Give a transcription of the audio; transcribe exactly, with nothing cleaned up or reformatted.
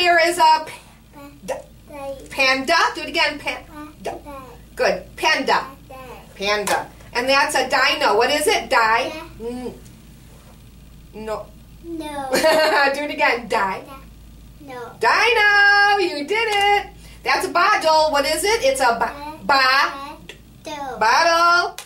here is a panda. Do it again. Panda. Good. Panda. Panda. And that's a dino. What is it? Di. No. No. Do it again. Di. No. Dino. You did it. That's a bottle. What is it? It's a ba. Ba. Bottle. Bottle.